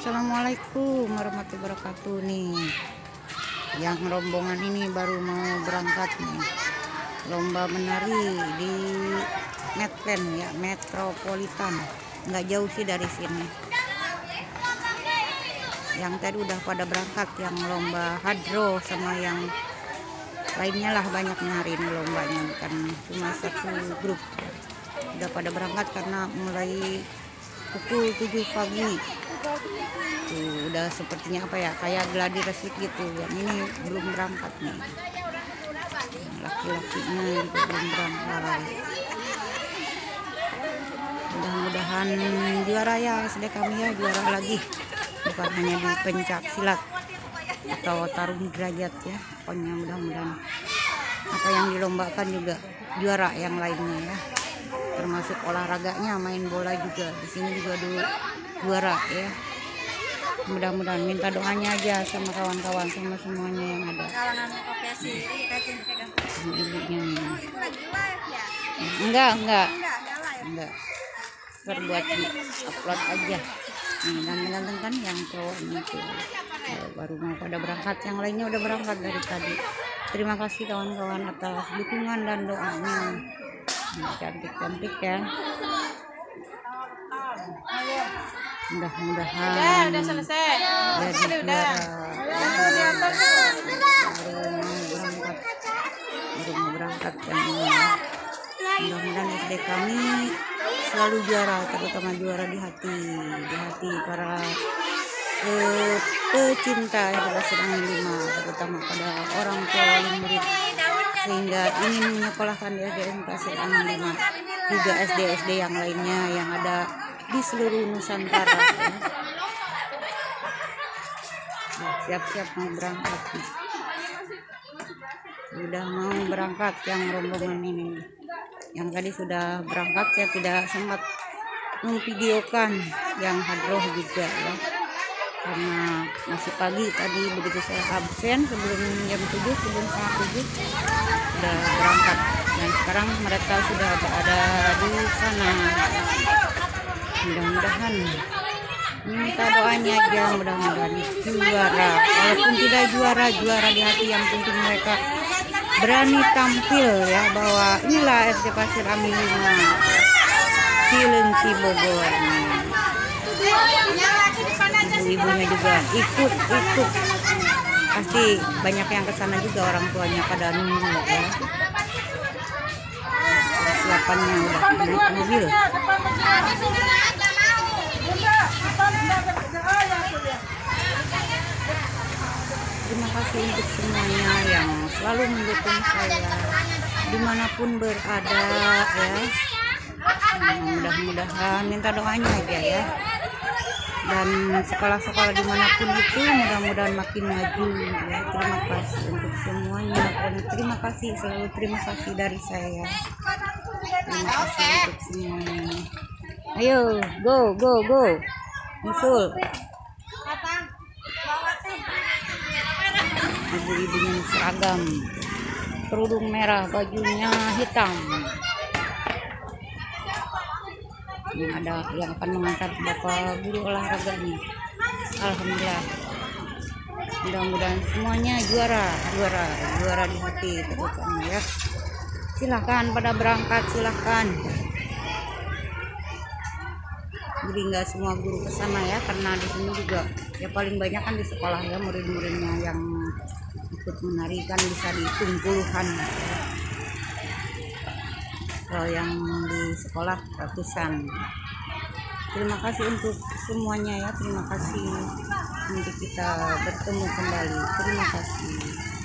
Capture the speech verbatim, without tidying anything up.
Assalamualaikum warahmatullahi wabarakatuh. Nih yang rombongan ini baru mau berangkat nih, lomba menari di Medland ya, Metropolitan, nggak jauh sih dari sini. Yang tadi udah pada berangkat, yang lomba hadro sama yang lainnya lah, banyak menari ini lombanya, kan cuma satu grup. Udah pada berangkat karena mulai pukul tujuh pagi. Tuh, udah sepertinya apa ya, kayak gladi resik gitu. Yang ini belum berangkat nih, laki-lakinya juga belum berangkat. Mudah-mudahan juara ya S D kami ya, juara lagi, bukan hanya di pencak silat atau tarung derajat ya. Pokoknya mudah-mudahan apa yang dilombakan juga juara yang lainnya ya, termasuk olahraganya, main bola juga di sini juga dulu juara ya. Mudah-mudahan, minta doanya aja sama kawan-kawan, sama semuanya yang ada. Ibunya nih. Enggak, enggak. Enggak. Terbuat di upload aja. Nih, ganteng-ganteng kan yang cowoknya tuh. Baru mau pada berangkat, yang lainnya udah berangkat dari tadi. Terima kasih kawan-kawan atas dukungan dan doanya. Cantik-cantik ya. Mudah-mudahan udah, udah selesai. jadi udah. juara. Baru mau berangkat, baru mau berangkat yang ini. Mudah-mudahan S D kami selalu juara, terutama juara di hati, di hati para eh, pecinta edukasi Angin lima, terutama pada orang tua wali murid, sehingga ingin menyekolahkan di S D edukasi Angin lima, juga S D S D yang lainnya yang ada di seluruh Nusantara ya. Siap-siap mau berangkat nih. Sudah mau berangkat yang rombongan ini. Yang tadi sudah berangkat, saya tidak sempat memvideokan yang hadroh juga ya, karena masih pagi tadi. Begitu saya absen sebelum jam tujuh, sebelum setengah tujuh sudah berangkat, dan sekarang mereka sudah berada di sana. Mudah-mudahan, minta doanya aja, mudah-mudahan juara. Walaupun tidak juara, juara di hati. Yang penting mereka berani tampil ya, bahwa inilah S D Pasir Angin lima Cilengsi Bogor. Ibu-ibunya juga ikut ikut pasti banyak yang kesana juga, orang tuanya pada nunggu ya. Persiapannya udah naik mobil. Terima kasih untuk semuanya yang selalu mendukung saya dimanapun berada ya. Mudah-mudahan, minta doanya aja ya, dan sekolah-sekolah dimanapun itu mudah-mudahan makin maju ya. Terima kasih untuk semuanya, dan terima kasih, selalu terima kasih dari saya. Terima kasih untuk semuanya. Ayo, go go go, musul. Ibu-ibunya seragam, kerudung merah, bajunya hitam. Yang ada yang akan mengantar bapak guru olahraganya. Alhamdulillah. Mudah-mudahan semuanya juara, juara, juara di hati terutama ya. Silahkan pada berangkat, silahkan. Jadi nggak semua guru ke sana ya, karena di sini juga ya paling banyak kan di sekolah ya, murid-muridnya yang ikut menari kan bisa dihitung puluhan. Kalau yang di sekolah ratusan. Terima kasih untuk semuanya ya, terima kasih. Nanti kita bertemu kembali. Terima kasih.